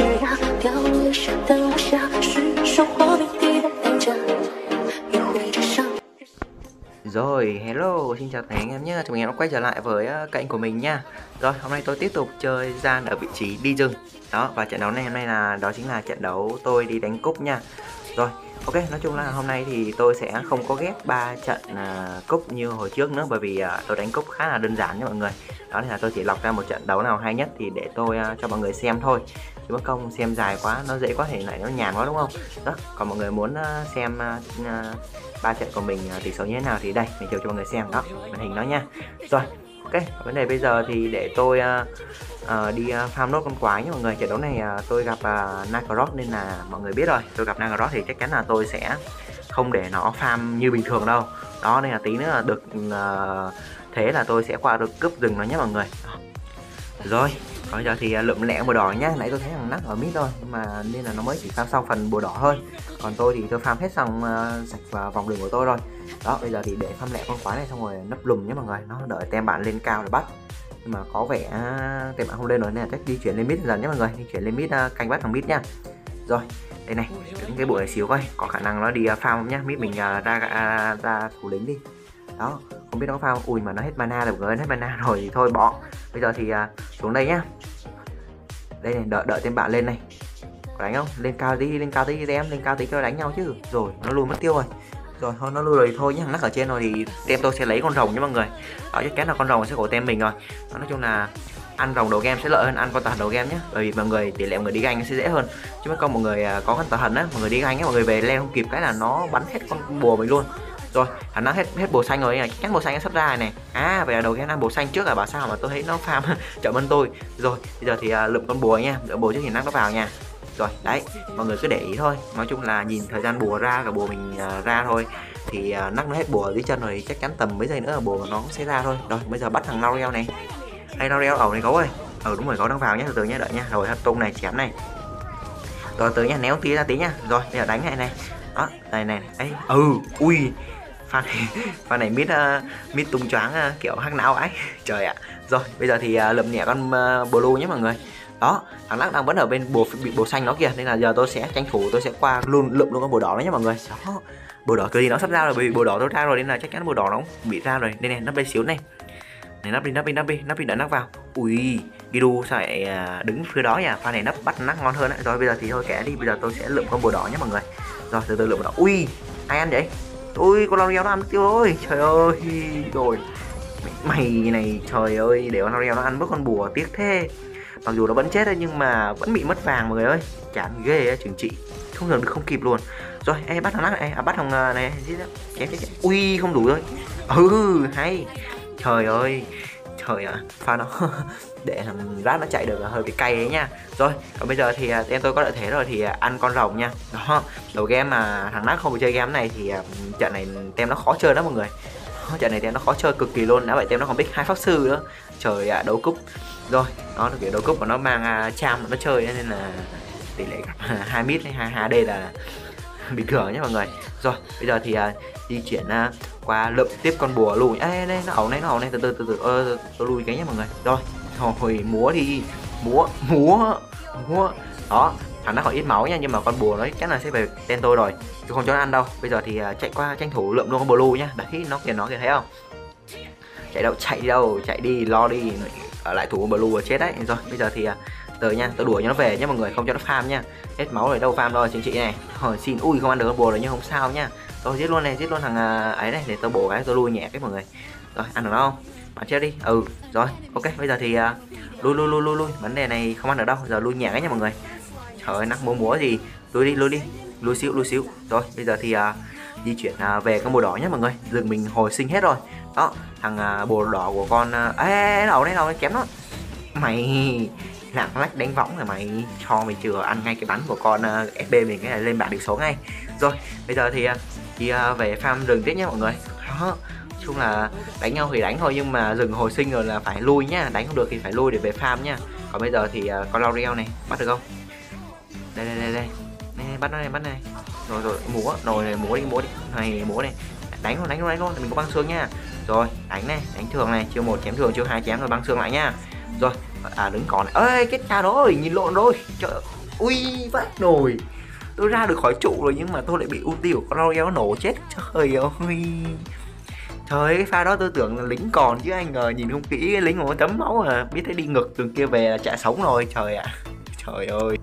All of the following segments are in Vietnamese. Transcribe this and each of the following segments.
样，掉泪时的无暇，是生活谜底的难讲，也会这伤。 Rồi, hello, xin chào tất cả anh em nhé. Chào mừng em đã quay trở lại với kênh của mình nha. Rồi, hôm nay tôi tiếp tục chơi gian ở vị trí đi rừng. Đó, và trận đấu này hôm nay đó chính là trận đấu tôi đi đánh cúp nha. Rồi, ok, nói chung là hôm nay thì tôi sẽ không có ghép 3 trận cúp như hồi trước nữa, bởi vì tôi đánh cúp khá là đơn giản nha mọi người. Đó nên là tôi chỉ lọc ra một trận đấu nào hay nhất thì để tôi cho mọi người xem thôi. Chứ mất công xem dài quá, nó dễ quá thể lại nó nhàn quá đúng không? Đó, còn mọi người muốn xem 3 trận của mình tỷ số như thế nào thì đây mình chiều cho mọi người xem đó, màn hình đó nha. Rồi, ok, vấn đề bây giờ thì để tôi đi farm nốt con quái nhé mọi người. Trận đấu này tôi gặp Nagaroth nên là mọi người biết rồi, tôi gặp Nagaroth thì chắc chắn là tôi sẽ không để nó farm như bình thường đâu. Đó nên là tí nữa là được thế là tôi sẽ qua được cướp rừng nó nhé mọi người. Rồi, bây giờ thì lượm lẹ bùa đỏ nhá. Nãy tôi thấy thằng nắc ở mid thôi, nhưng mà nên là nó mới chỉ farm xong phần bùa đỏ thôi. Còn tôi thì tôi farm hết xong sạch vào vòng đường của tôi rồi. Đó, bây giờ thì để farm lẹ con quái này xong rồi nấp lùm nhé mọi người. Nó đợi tem bạn lên cao để bắt. Nhưng mà có vẻ tem bạn không lên rồi nên là chắc đi chuyển lên mid dần nhé mọi người. Đi chuyển lên mid canh bắt thằng mid nha. Rồi, đây này, đứng cái bộ này xíu coi, có khả năng nó đi farm không nhá. Mid mình ra thủ lĩnh đi. Đó, không biết nó có farm. Ui mà nó hết mana rồi, hết mana rồi thì thôi bỏ. Bây giờ thì xuống đây nhá. Đây này, đợi tên bạn lên này. Có đánh không? Lên cao tí em, lên cao tí cho đánh nhau chứ. Rồi, nó lui mất tiêu rồi. Rồi thôi nó lui rồi thôi nhá, nắc ở trên rồi thì tem tôi sẽ lấy con rồng nhé mọi người. Đó, chắc chắn là con rồng sẽ của tem mình rồi. Đó, nói chung là ăn rồng đầu game sẽ lợi hơn ăn con tà thần đầu game nhé. Bởi vì mọi người tỷ lệ mọi người đi ganh sẽ dễ hơn. Chứ mấy con mọi người có con tà thần á, mọi người đi ganh á, mọi người về leo không kịp cái là nó bắn hết con bùa mình luôn. Rồi, hắn đã hết bùa xanh rồi này, chắc chắn bùa xanh nó sắp ra này. Vậy là đầu game ăn bùa xanh trước là bảo sao mà tôi thấy nó farm chậm hơn tôi. Rồi, bây giờ thì lượm con bùa nha, lượm bùa trước thì nắc nó vào nha. Rồi, đấy, mọi người cứ để ý thôi. Nói chung là nhìn thời gian bùa ra, cả bùa mình ra thôi. Thì nắc nó hết bùa ở dưới chân rồi, chắc chắn tầm mấy giây nữa là bùa của nó cũng sẽ ra thôi. Rồi, bây giờ bắt thằng Laurel này. Đây Laurel ẩu này gấu ơi. Đúng rồi, gấu đang vào nhá, từ từ nhá, đợi nhá. Rồi, tung này chém này. Rồi từ nhá, néo tí ra tí nhá. Rồi, bây giờ đánh này. Đó, này. Ấy, ui. Pha này mid tung choáng kiểu hắc não ấy. Trời ạ. Rồi bây giờ thì lượm nhẹ con blue nhé mọi người. Đó, thằng lắc đang vẫn ở bên bị bùa xanh nó kìa, nên là giờ tôi sẽ tranh thủ, tôi sẽ qua lượm luôn con bùa đỏ đấy nhé mọi người. Đó, bùa đỏ kiểu gì nó sắp ra rồi, bởi vì bùa đỏ tôi ra rồi nên là chắc chắn bùa đỏ nó cũng bị ra rồi. Đây này, nắp đây xíu này. Này nắp đi đợi nắp vào. Ui, Gidu sao lại đứng phía đó nhỉ? Pha này nắp bắt nắp ngon hơn đấy. Rồi bây giờ thì thôi kệ đi, bây giờ tôi sẽ lượm con bùa đỏ nhé mọi người. Rồi từ từ lượm bùa đỏ. Ui, ai ăn vậy? Ui, con L'Oreal nó ăn mất tiêu rồi. Trời ơi, rồi mày này, trời ơi, để con L'Oreal nó ăn mất con bùa tiếc thế. Mặc dù nó vẫn chết đấy nhưng mà vẫn bị mất vàng mọi người ơi. Chán ghê á, trừng trị không giờ được không kịp luôn. Rồi, bắt thằng này, bắt thằng này, chém. Ui, không đủ rồi. Hay. Trời ơi. Trời ạ, pha nó để thằng rát nó chạy được là hơi bị cay đấy nha. Rồi, còn bây giờ thì em tôi có lợi thế rồi thì ăn con rồng nha. Đó, đầu game mà thằng nát không bị chơi game này thì trận này tem nó khó chơi đó mọi người. Trận này tem nó khó chơi cực kỳ luôn, đã vậy tem nó còn biết 2 pháp sư nữa. Trời ạ, đấu cúp. Rồi, nó là kiểu đấu cúp mà nó mang cham nó chơi nên là tỷ lệ gặp 2 mid hay 2 HD là bình thường nhé mọi người. Rồi, bây giờ thì di chuyển qua lượm tiếp con bùa lùi. Đây nó ẩu này, từ từ tôi lùi cái nhé mọi người. Rồi múa đi, múa. Đó, thằng nó còn ít máu nha, nhưng mà con bùa nó chắc là sẽ về tên tôi rồi, chứ không cho nó ăn đâu. Bây giờ thì chạy qua tranh thủ lượm luôn con bùa lùi nhá. Đấy, nó kìa thấy không? Chạy đâu, chạy đi, lo đi, ở lại thủ con bùa lùi chết đấy. Rồi bây giờ thì từ nha, tôi đuổi cho nó về nhé mọi người, không cho nó farm nha. Hết máu rồi đâu farm đâu chính chị này. Rồi xin, ui không ăn được con bùa rồi nhưng không sao nhá. Tôi giết luôn thằng ấy này để tôi bổ cái tôi lui nhẹ cái mọi người. Rồi ăn được không? Bạn chết đi. Rồi ok, bây giờ thì lui. Vấn đề này không ăn được đâu, giờ lui nhẹ cái nha mọi người. Trời ơi, nắc múa gì. Lui xíu. Rồi bây giờ thì di chuyển về con bùa đỏ nhé mọi người. Rừng mình hồi sinh hết rồi. Đó, thằng bùa đỏ của con nó chém nó. Mày lạng lách đánh võng rồi mày, cho mày chừa ăn ngay cái bắn của con FB mình cái này lên bảng điểm số ngay. Rồi bây giờ thì về farm rừng tiếp nhé mọi người. Đó, chung là đánh nhau thì đánh thôi, nhưng mà rừng hồi sinh rồi là phải lui nhá, đánh không được thì phải lui để về farm nhá. Còn bây giờ thì con Laurel này bắt được không? Đây này, bắt này. Rồi múa đi đánh luôn, mình có băng xương nha. Rồi đánh thường này, chiêu 1 chém thường, chiêu 2 chém rồi băng xương lại nha. Rồi đứng còn này. Ơi, kết cha rồi, nhìn lộn rồi. Trời Ui vãi nồi, tôi ra được khỏi trụ rồi nhưng mà tôi lại bị ulti của con L'Oreal nổ chết. Trời ơi, trời ơi, cái pha đó tôi tưởng là lính còn chứ anh ngờ nhìn không kỹ cái lính của nó tấm máu à, biết thấy đi ngược đường kia về là chạy sống rồi. Trời ạ, trời ơi.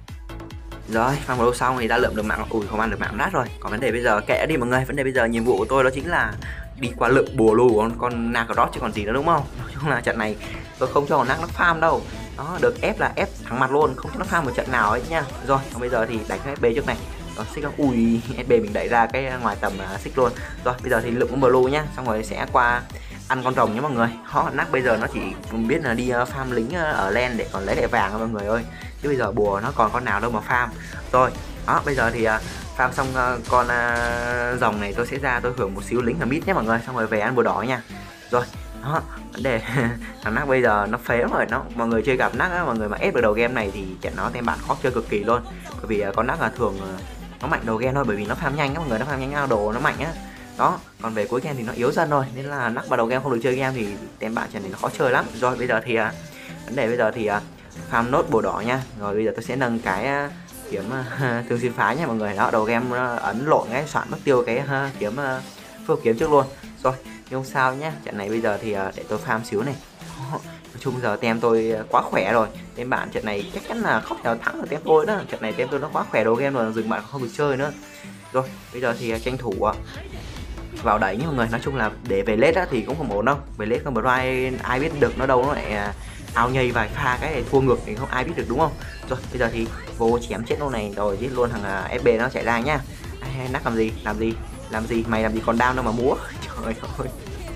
Rồi, farm lâu xong thì đã lượm được mạng, ui không ăn được mạng nát rồi. Còn vấn đề bây giờ kệ đi mọi người, vấn đề bây giờ nhiệm vụ của tôi đó chính là đi qua lượm bùa lù của con Nagaroth chứ còn gì nữa đúng không? Nói chung là trận này tôi không cho con nó farm đâu. Đó, được ép là ép thẳng mặt luôn, không cho nó farm một trận nào ấy nha. Rồi, còn bây giờ thì đánh cái FB trước này. Rồi, xích không? Ui, FB mình đẩy ra cái ngoài tầm xích luôn. Rồi, bây giờ thì lượm con blue nhá, xong rồi sẽ qua ăn con rồng nhé mọi người. Họ nắc bây giờ nó chỉ biết là đi farm lính ở lane để còn lấy lại vàng thôi mọi người ơi, chứ bây giờ bùa nó còn con nào đâu mà farm. Rồi đó, bây giờ thì farm xong con rồng này tôi sẽ ra tôi hưởng một xíu lính ở mid nhé mọi người, xong rồi về ăn bùa đỏ nha. Rồi đó, vấn đề thằng nắc bây giờ nó phế lắm rồi, nó mọi người chơi gặp nắc á, mọi người mà ép được đầu game này thì trận nó tem bạn khó chơi cực kỳ luôn, bởi vì con nắc là thường nó mạnh đầu game thôi, bởi vì nó farm nhanh á mọi người, nó farm nhanh đồ nó mạnh á. Đó, còn về cuối game thì nó yếu dần rồi, nên là nắc vào đầu game không được chơi game thì tem bạn trận này nó khó chơi lắm. Rồi bây giờ thì vấn đề bây giờ thì farm nốt bùa đỏ nha. Rồi bây giờ tôi sẽ nâng cái kiếm thương xuyên phá nha mọi người. Đó, đầu game ấn lộn cái soạn mất tiêu cái kiếm phước kiếm trước luôn. Rồi nhưng không sao nhá, trận này bây giờ thì để tôi farm xíu này. Nói chung giờ tem tôi quá khỏe rồi, tem bạn trận này chắc chắn là không thể thắng được tem tôi đó. Trận này tem tôi nó quá khỏe đầu game rồi, dừng bạn không được chơi nữa. Rồi bây giờ thì tranh thủ vào đẩy nhé mọi người. Nói chung là để về lết thì cũng không ổn đâu, về lết con Brian ai biết được nó đâu, nó lại ao nhây vài pha cái này thua ngược thì không ai biết được đúng không. Rồi bây giờ thì vô chém chết luôn này, rồi giết luôn thằng FB nó chạy ra nhá. Nắc làm gì mày làm gì còn đam đâu mà múa. Trời ơi,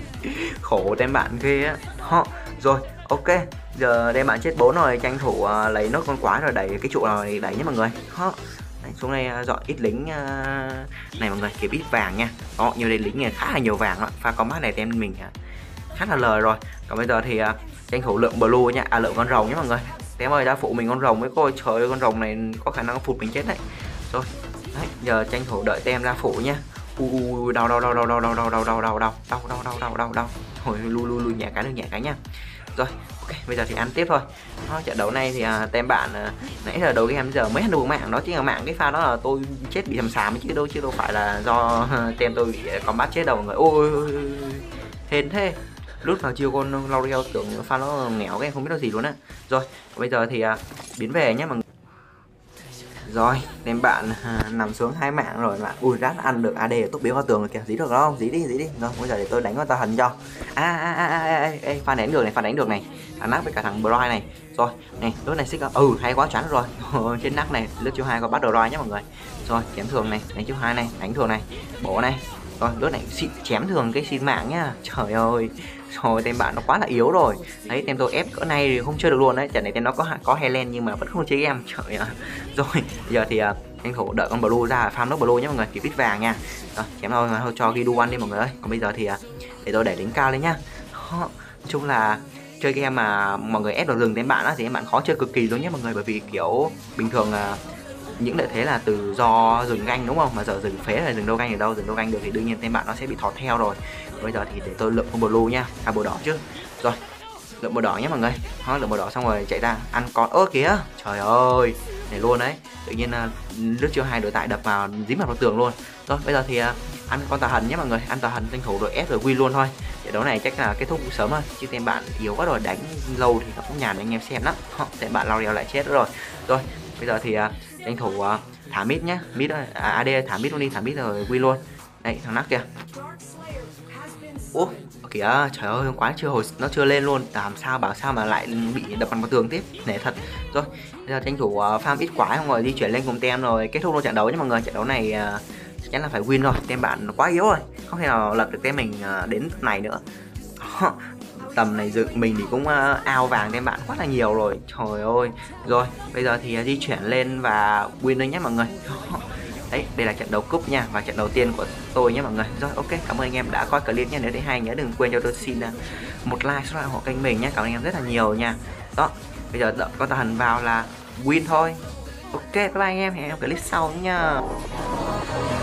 khổ tem bạn ghê á. Rồi ok, giờ đem bạn chết 4 rồi, tranh thủ lấy nốt con quái rồi đẩy cái trụ nào đẩy nhé mọi người. Đấy, xuống đây dọn ít lính này mọi người, kiếm ít vàng nha. Đó, nhiều đây lính khá là nhiều vàng đó. Pha combat này tem mình khá là lời rồi. Còn bây giờ thì tranh thủ lượng blue nha, lượng con rồng nhé mọi người. Tem ơi đã phụ mình con rồng với coi, trời ơi con rồng này có khả năng phụt mình chết đấy. Rồi đấy, giờ tranh thủ đợi tem ra phụ nhá. Đau. Hồi lui nhẹ cái nha. Rồi ok, bây giờ thì ăn tiếp thôi. Trận đấu này thì tem bạn nãy giờ đầu game giờ mới ăn được mạng, đó chính là mạng cái pha đó là tôi chết bị sàm chứ đâu phải là do tem tôi bị combat chết đâu mọi người. Ôi hên thế, lút vào chiêu con L'Oreal tưởng pha nó nghèo cái không biết nó gì luôn á. Rồi bây giờ thì biến về nhé mọi người. Rồi tem bạn nằm xuống 2 mạng rồi bạn. Ui rát ăn được AD ở tốc biến qua tường rồi kìa, dí được không? Dí đi. Rồi bây giờ để tôi đánh con tà hình cho. Pha đánh được này. Thằng nắc với cả thằng Brian này. Rồi này, lúc này xích hay quá chán rồi. Trên nắc này, lướt chiêu 2 có bắt đầu Brian nhé mọi người. Rồi chém thường này, đánh chiêu 2 này, đánh thường này, bổ này. Rồi lướt này chém thường cái xin mạng nhá. Trời ơi, rồi tem bạn nó quá là yếu rồi. Đấy, tem tôi ép cỡ này thì không chơi được luôn đấy. Trận này tem nó có Helen nhưng mà vẫn không chơi em. Trời ơi. Rồi bây giờ thì tranh thủ đợi con blue ra farm nước blue nhé mọi người, kịp ít vàng nha. Rồi chém thôi cho Guido ăn đi mọi người ơi. Còn bây giờ thì để tôi đẩy lính cao lên nhá. Nói chung là chơi game mà mọi người ép vào rừng tem bạn á thì em bạn khó chơi cực kỳ luôn nhé mọi người, bởi vì kiểu bình thường những lợi thế là từ do rừng ganh đúng không, mà giờ rừng phế là rừng đâu ganh được đâu, rừng đâu ganh được thì đương nhiên tem bạn nó sẽ bị thọt theo rồi. Bây giờ thì để tôi lượm con blue nha, bùa đỏ chứ. Rồi lượm bùa đỏ nhé mọi người. Lượm bùa đỏ xong rồi chạy ra ăn con kìa, trời ơi để luôn đấy, tự nhiên lướt chiêu 2 đội tại đập vào dính vào tường luôn. Rồi bây giờ thì ăn con tà hình nhé mọi người, ăn tà hình tranh thủ đội ép rồi win luôn thôi. Trận đấu này chắc là kết thúc sớm thôi, chứ tem bạn yếu quá rồi, đánh lâu thì nó cũng nhàn anh em xem lắm. Tem bạn L'Oreal lại chết rồi. Rồi bây giờ thì tranh thủ thả mid nhá, mid AD thả mid luôn đi, thả mid rồi win luôn. Đấy thằng nắc kìa. Kìa, trời ơi quá nó chưa lên luôn, bảo sao mà lại bị đập vào tường tiếp, nể thật. Rồi bây giờ tranh thủ farm ít quái không rồi di chuyển lên cùng tem rồi kết thúc luôn trận đấu nhé mọi người. Trận đấu này chắc chắn là phải win rồi, tem bạn quá yếu rồi, không thể nào lật được tem mình đến này nữa. Tầm này dựng mình thì cũng ao vàng tem bạn quá là nhiều rồi, trời ơi. Rồi bây giờ thì di chuyển lên và win thôi nhé mọi người. Đấy, đây là trận đấu cúp nha, và trận đầu tiên của tôi nhé mọi người. Rồi ok, cảm ơn anh em đã coi clip nhé. Nếu thấy hay nhớ đừng quên cho tôi xin một like, subscribe hộ kênh mình nhé. Cảm ơn anh em rất là nhiều nha. Đó, bây giờ đợi con tà hình vào là win thôi. Ok, bye bye anh em, hẹn gặp clip sau nha.